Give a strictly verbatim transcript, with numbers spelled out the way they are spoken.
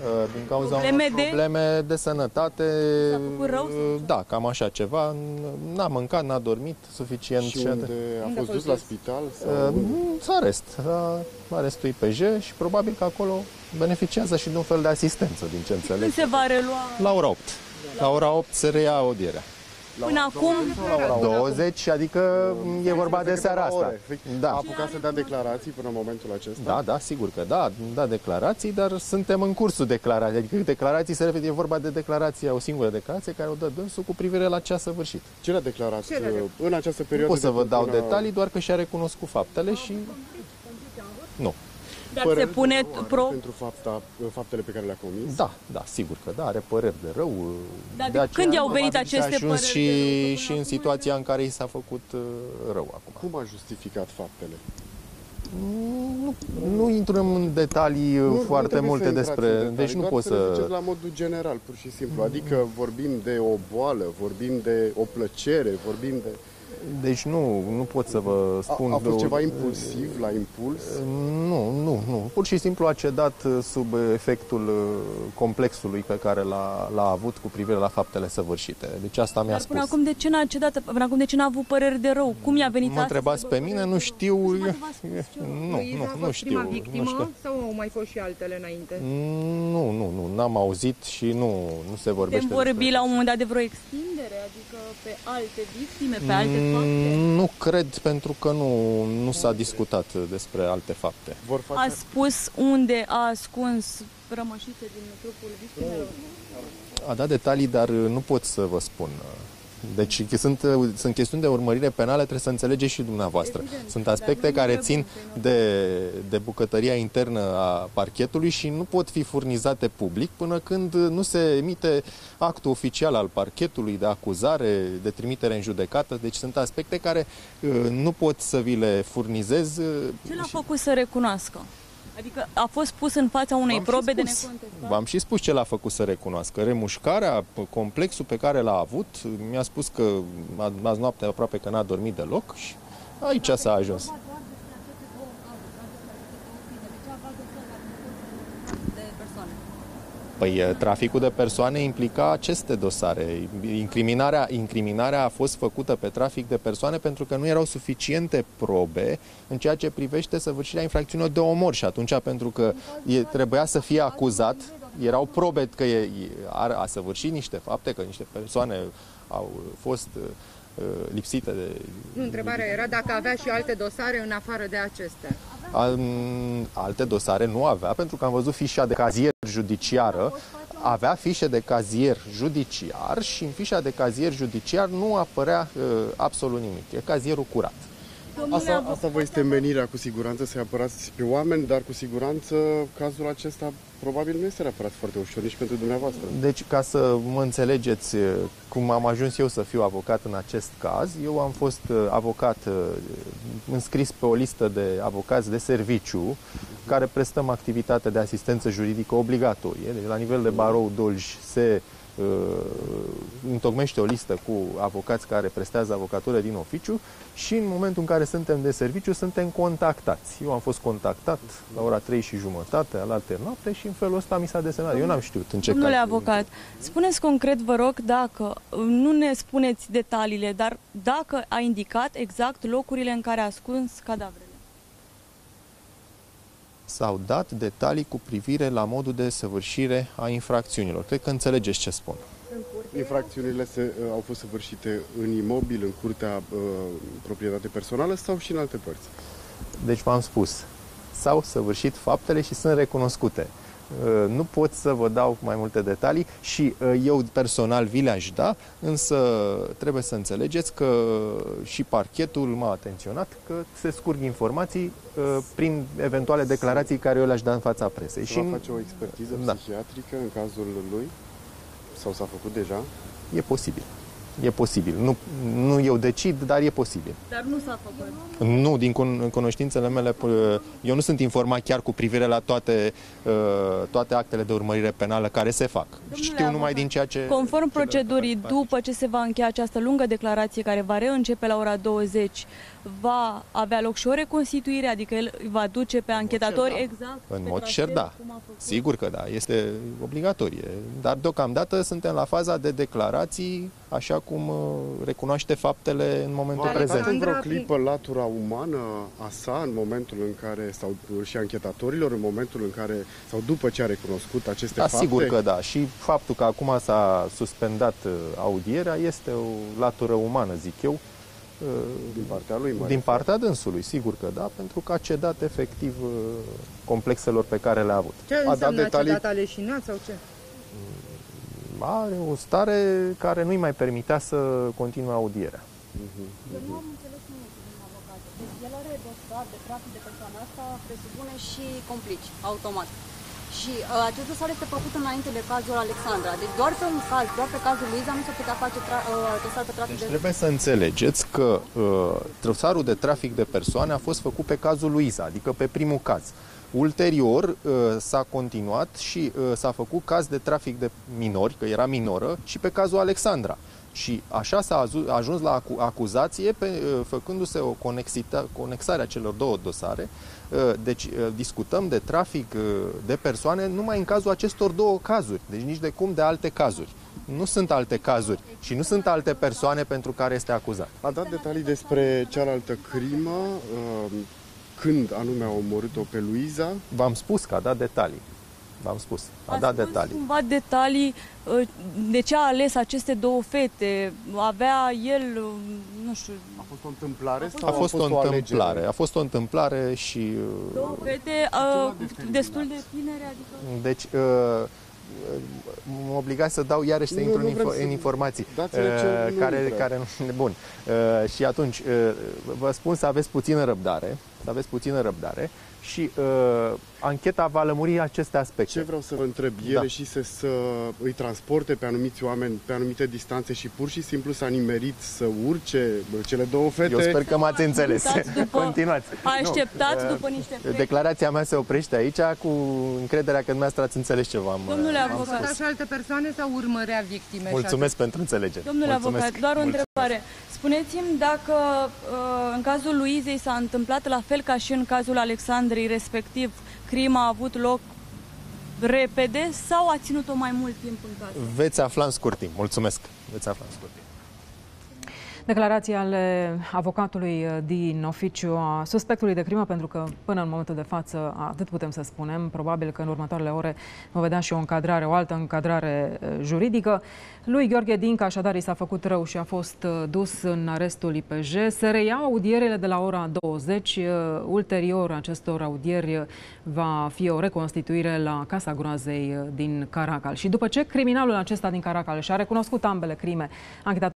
Din cauza probleme unor probleme de, de sănătate. S-a făcut rău? Da, cam așa ceva. N-a mâncat, n-a dormit suficient. Și unde a fost dus la spital? Sau... S-a arest. Arestul I P J și probabil că acolo beneficiază și de un fel de asistență, din ce înțeleg. Când se va relua? La ora opt. La ora opt se reia audierea. Până acum? douăzeci, adică e vorba de seara asta. Da. A apucat să dea declarații până în momentul acesta? Da, da, sigur că da, da declarații, dar suntem în cursul declarației. Adică declarații se referă, e vorba de declarație, o singură declarație care o dă dânsul cu privire la ce a săvârșit. Ce a declarat în această perioadă? Nu pot să vă dau până... detalii, doar că și-a recunoscut faptele și... Nu. Dar se pune pro... pentru fapta, faptele pe care le-a comis? Da, da, sigur că da, are păreri de rău. Dar de când i-au venit aceste păreri și, de rău? Și în situația în care i s-a făcut rău acum. Cum a justificat faptele? Nu, nu intrăm în detalii nu, foarte nu multe despre... În detalii, deci nu pot să... să... la modul general, pur și simplu. Adică vorbim de o boală, vorbim de o plăcere, vorbim de... Deci nu, nu pot să vă spun... A, a fost ceva impulsiv, la impuls? Nu, nu, nu. Pur și simplu a cedat sub efectul complexului pe care l-a avut cu privire la faptele săvârșite. Deci asta mi-a spus. Până acum de ce n-a cedat? Până acum de ce n-a avut păreri de rău? Cum i-a venit? Mă întrebați pe mine, nu știu... Nu, nu, nu știu. Prima victimă nu știu. Sau au mai fost și altele înainte? Nu, nu, nu. N-am auzit și nu, nu se vorbește despre... vorbi la un moment dat de vreo extindere? Adică pe alte victime, pe alte fapte? Nu cred, pentru că nu, nu s-a discutat despre alte fapte. Vor face... A spus unde a ascuns rămășițe din trupul victimelor? A dat detalii, dar nu pot să vă spun. Deci sunt, sunt chestiuni de urmărire penală, trebuie să înțelegeți și dumneavoastră. Evident, sunt aspecte care țin de, de bucătăria internă a parchetului și nu pot fi furnizate public până când nu se emite actul oficial al parchetului de acuzare, de trimitere în judecată. Deci sunt aspecte care uh, nu pot să vi le furnizez. Ce l-a făcut să recunoască? Adică a fost pus în fața unei probe de necontestat? V-am și spus ce l-a făcut să recunoască. Remușcarea, complexul pe care l-a avut, mi-a spus că azi noapte aproape că n-a dormit deloc și aici s-a ajuns. Păi traficul de persoane implica aceste dosare. Incriminarea, incriminarea a fost făcută pe trafic de persoane pentru că nu erau suficiente probe în ceea ce privește săvârșirea infracțiunilor de omor și atunci pentru că e, trebuia să fie acuzat, erau probe că e, a, a săvârșit niște fapte, că niște persoane au fost uh, lipsite de... Nu, întrebarea era dacă avea și alte dosare în afară de acestea. Alte dosare nu avea, pentru că am văzut fișa de cazier judiciară, avea fișe de cazier judiciar și în fișa de cazier judiciar nu apărea uh, absolut nimic. E cazierul curat. Asta, asta vă este menirea, cu siguranță, să-i apărați pe oameni, dar cu siguranță cazul acesta probabil nu este neapărat foarte ușor nici pentru dumneavoastră. Deci, ca să mă înțelegeți cum am ajuns eu să fiu avocat în acest caz, eu am fost avocat înscris pe o listă de avocați de serviciu care prestăm activitate de asistență juridică obligatorie. Deci, la nivel de barou Dolj se uh, întocmește o listă cu avocați care prestează avocatură din oficiu și în momentul în care suntem de serviciu suntem contactați. Eu am fost contactat la ora trei și jumătate, alaltă noapte și în felul ăsta mi s-a desemnat. Eu n-am știut în ce Domnule caz. avocat, spuneți concret, vă rog, dacă, nu ne spuneți detaliile, dar dacă a indicat exact locurile în care a ascuns cadavrele. S-au dat detalii cu privire la modul de săvârșire a infracțiunilor. Cred că înțelegeți ce spun. Infracțiunile se, uh, au fost săvârșite în imobil, în curtea uh, proprietate personală sau și în alte părți? Deci v-am spus, s-au săvârșit faptele și sunt recunoscute. Uh, nu pot să vă dau mai multe detalii și uh, eu personal vi le-aș da, însă trebuie să înțelegeți că și parchetul m-a atenționat că se scurg informații uh, prin eventuale declarații care eu le-aș da în fața presei. Și va face o expertiză da. psihiatrică în cazul lui? Sau s-a făcut deja? E posibil. E posibil. Nu, nu eu decid, dar e posibil. Dar nu s-a făcut. Nu, din cunoștințele mele, eu nu sunt informat chiar cu privire la toate, toate actele de urmărire penală care se fac. Domnule Știu numai avocat, din ceea ce... Conform procedurii, după ce se va încheia această lungă declarație care va reîncepe la ora douăzeci, va avea loc și o reconstituire, adică el va duce pe anchetatori cer, da. exact În pe mod traseu, cer, da. cum a făcut. Sigur că da, este obligatorie. Dar deocamdată suntem la faza de declarații, așa cum uh, recunoaște faptele în momentul Dar prezent. în vreo Alexandra, clipă latura umană a sa în momentul în care, sau și anchetatorilor, în momentul în care, sau după ce a recunoscut aceste Da, fapte? sigur că da. Și faptul că acum s-a suspendat uh, audierea este o latură umană, zic eu, uh, Din partea lui, mă din refer. partea dânsului, sigur că da, pentru că a cedat efectiv uh, complexelor pe care le-a avut. Ce dat înseamnă detalii- cedat aleșinat sau ce? Are o stare care nu-i mai permitea să continue audierea. Eu nu am înțeles nimic din avocat. Deci el are dosar de trafic de persoane, asta presupune și complici, automat. Și uh, acest dosar este făcut înainte de cazul Alexandra. Deci doar pe un caz, doar pe cazul Luiza nu se putea face tra- uh, dosar pe trafic Deci de... trebuie să înțelegeți că uh, dosarul de trafic de persoane a fost făcut pe cazul Luiza, adică pe primul caz. Ulterior uh, s-a continuat și uh, s-a făcut caz de trafic de minori, că era minoră, și pe cazul Alexandra. Și așa s-a ajuns la acu- acuzație, pe, uh, făcându-se o conexita- conexare a celor două dosare. Uh, deci uh, discutăm de trafic uh, de persoane numai în cazul acestor două cazuri, deci nici de cum de alte cazuri. Nu sunt alte cazuri și nu sunt alte persoane pentru care este acuzat. A dat detalii despre cealaltă crimă, uh, când anume a omorât-o pe Luiza. V-am spus că a dat detalii. V-am spus. A dat spus detalii. cumva detalii uh, de ce a ales aceste două fete. Avea el, uh, nu știu, A fost o întâmplare sau A fost o alegere? întâmplare. A fost o întâmplare și... uh, două fete uh, destul de tinere, adică... Deci, uh, mă obligați să dau iarăși să Nu, intru nu în, vrem info- să- în informații dați-ne ce uh, nu care, vrea. care nu... Bun. Uh, și atunci, uh, vă spun să aveți puțină răbdare, să aveți puțină răbdare și uh, ancheta va lămuri aceste aspecte. Ce vreau să vă întreb, ele Da. și să, să îi transporte pe anumiți oameni pe anumite distanțe și pur și simplu s-a nimerit să urce cele două fete? Eu sper că m-ați înțeles. Așteptați după- Continuați. Așteptați Nu, după niște fete. Declarația mea se oprește aici cu încrederea că dumneavoastră ați înțeles ce v-am Domnule v-am avocat, spus. Tot și alte persoane sau urmărea victime? și Mulțumesc pentru înțelegere. Domnule Mulțumesc. avocat, doar o Mulțumesc. întrebare. Spuneți-mi dacă uh, în cazul Luizei s-a întâmplat la fel ca și în cazul Alexandrei, respectiv crima a avut loc repede sau a ținut-o mai mult timp în casă? Veți afla în scurt timp. Mulțumesc. Veți afla în scurt timp. Declarații ale avocatului din oficiu a suspectului de crimă, pentru că până în momentul de față, atât putem să spunem, probabil că în următoarele ore vom vedea și o încadrare, o altă încadrare juridică. Lui Gheorghe Dincă, așadar, i s-a făcut rău și a fost dus în arestul I P J. Se reiau audierele de la ora douăzeci. Ulterior acestor audieri va fi o reconstituire la Casa Groazei din Caracal. Și după ce criminalul acesta din Caracal și-a recunoscut ambele crime, anchetatorul